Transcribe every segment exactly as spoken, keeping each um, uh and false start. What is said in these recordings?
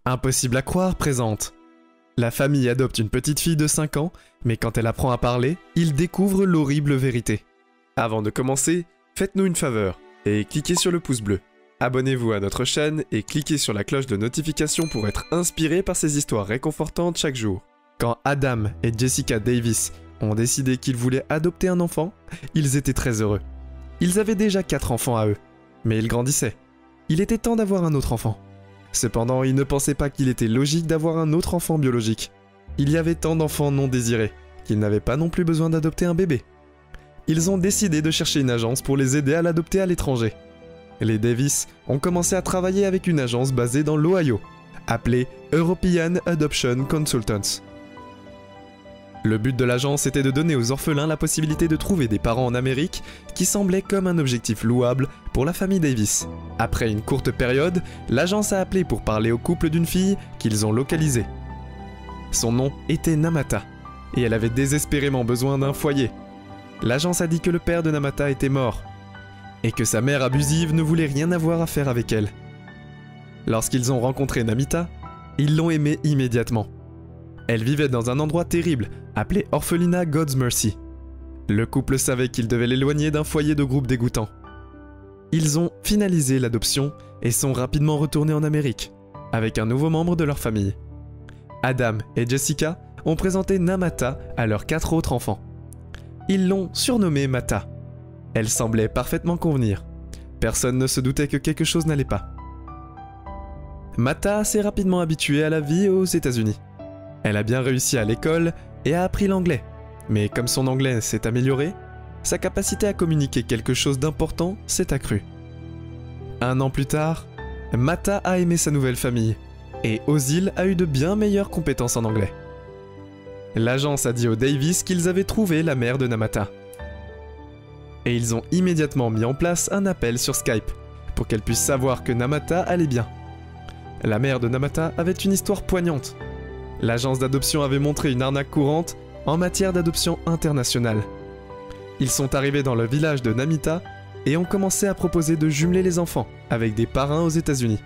Impossible à croire présente. La famille adopte une petite fille de cinq ans, mais quand elle apprend à parler, ils découvrent l'horrible vérité. Avant de commencer, faites-nous une faveur et cliquez sur le pouce bleu. Abonnez-vous à notre chaîne et cliquez sur la cloche de notification pour être inspiré par ces histoires réconfortantes chaque jour. Quand Adam et Jessica Davis ont décidé qu'ils voulaient adopter un enfant, ils étaient très heureux. Ils avaient déjà quatre enfants à eux, mais ils grandissaient. Il était temps d'avoir un autre enfant. Cependant, ils ne pensaient pas qu'il était logique d'avoir un autre enfant biologique. Il y avait tant d'enfants non désirés qu'ils n'avaient pas non plus besoin d'adopter un bébé. Ils ont décidé de chercher une agence pour les aider à l'adopter à l'étranger. Les Davis ont commencé à travailler avec une agence basée dans l'Ohio, appelée European Adoption Consultants. Le but de l'agence était de donner aux orphelins la possibilité de trouver des parents en Amérique qui semblait comme un objectif louable pour la famille Davis. Après une courte période, l'agence a appelé pour parler au couple d'une fille qu'ils ont localisée. Son nom était Namata, et elle avait désespérément besoin d'un foyer. L'agence a dit que le père de Namata était mort, et que sa mère abusive ne voulait rien avoir à faire avec elle. Lorsqu'ils ont rencontré Namita, ils l'ont aimée immédiatement. Elle vivait dans un endroit terrible, appelé Orphelinat God's Mercy. Le couple savait qu'il devait l'éloigner d'un foyer de groupe dégoûtant. Ils ont finalisé l'adoption et sont rapidement retournés en Amérique, avec un nouveau membre de leur famille. Adam et Jessica ont présenté Namata à leurs quatre autres enfants. Ils l'ont surnommée Mata. Elle semblait parfaitement convenir. Personne ne se doutait que quelque chose n'allait pas. Mata s'est rapidement habituée à la vie aux États-Unis. Elle a bien réussi à l'école et a appris l'anglais. Mais comme son anglais s'est amélioré, sa capacité à communiquer quelque chose d'important s'est accrue. Un an plus tard, Mata a aimé sa nouvelle famille et Ozil a eu de bien meilleures compétences en anglais. L'agence a dit aux Davis qu'ils avaient trouvé la mère de Namata. Et ils ont immédiatement mis en place un appel sur Skype pour qu'elle puisse savoir que Namata allait bien. La mère de Namata avait une histoire poignante. L'agence d'adoption avait montré une arnaque courante en matière d'adoption internationale. Ils sont arrivés dans le village de Namita et ont commencé à proposer de jumeler les enfants avec des parrains aux États-Unis.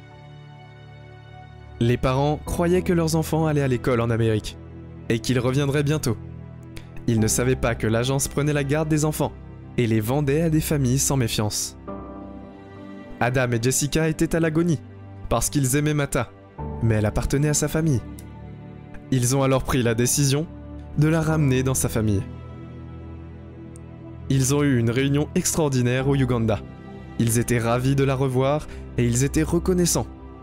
Les parents croyaient que leurs enfants allaient à l'école en Amérique et qu'ils reviendraient bientôt. Ils ne savaient pas que l'agence prenait la garde des enfants et les vendait à des familles sans méfiance. Adam et Jessica étaient à l'agonie parce qu'ils aimaient Mata, mais elle appartenait à sa famille. Ils ont alors pris la décision de la ramener dans sa famille. Ils ont eu une réunion extraordinaire au Ouganda. Ils étaient ravis de la revoir et ils étaient reconnaissants.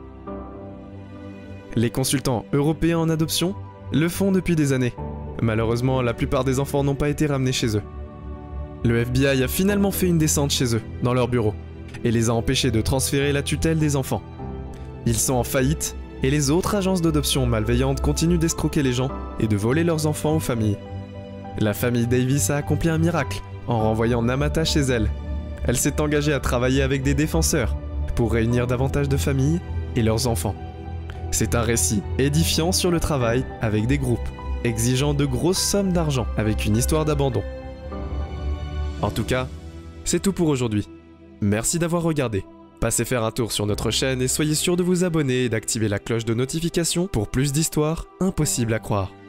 Les consultants européens en adoption le font depuis des années. Malheureusement, la plupart des enfants n'ont pas été ramenés chez eux. Le F B I a finalement fait une descente chez eux, dans leur bureau, et les a empêchés de transférer la tutelle des enfants. Ils sont en faillite, et les autres agences d'adoption malveillantes continuent d'escroquer les gens et de voler leurs enfants aux familles. La famille Davis a accompli un miracle en renvoyant Namata chez elle. Elle s'est engagée à travailler avec des défenseurs pour réunir davantage de familles et leurs enfants. C'est un récit édifiant sur le travail avec des groupes, exigeant de grosses sommes d'argent avec une histoire d'abandon. En tout cas, c'est tout pour aujourd'hui. Merci d'avoir regardé. Passez faire un tour sur notre chaîne et soyez sûr de vous abonner et d'activer la cloche de notification pour plus d'histoires impossibles à croire.